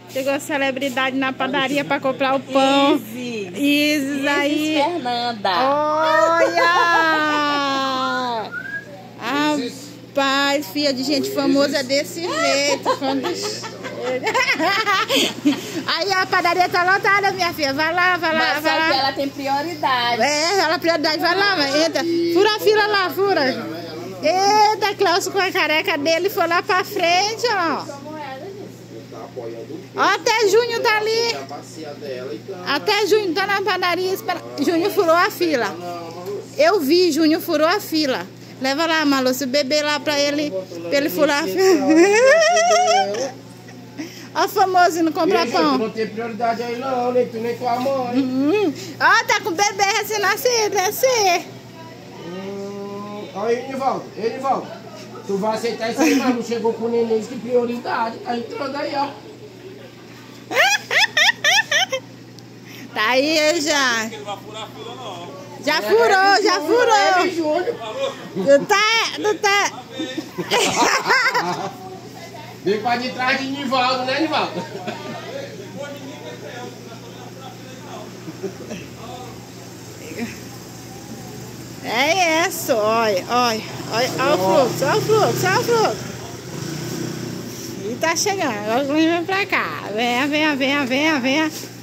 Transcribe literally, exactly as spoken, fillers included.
Chegou a celebridade na padaria para comprar o pão. Isis. Isis aí. Isis Fernanda. Olha! Rapaz, filha de gente famosa é desse jeito. Quando... Aí a padaria tá lotada, minha filha. Vai lá, vai lá, Mas vai só lá. que ela tem prioridade. É, ela tem prioridade. Vai lá, vai. Entra. Fura a fila lá, fura. Eita, Cláudio com a careca dele foi lá pra frente, ó. Ó, até Júnior tá ali. Até Júnior tá na padaria. Espera. Júnior furou a fila. Eu vi, Júnior furou a fila. Leva lá, Malu, se o bebê lá pra ele, pra ele furar a fila. Ó, famoso não compra pão. Tu não tem prioridade aí não, nem tu nem tua mãe. Hum. Ó, tá com o bebê recém-nascido, deve ser. Hum, aí, Nivaldo, ei, Nivaldo. Tu vai aceitar isso aí, mas não chegou com o neném de prioridade. Tá entrando aí, ó. Tá aí já. Já furou, já furou. Tu tá, tu tá. Vem pra de trás de Nivaldo, né, Nivaldo? É isso, olha, olha, olha, olha o fluxo, olha o fluxo, olha o fluxo. E tá chegando, agora vem pra cá. Venha, venha, venha, venha, venha.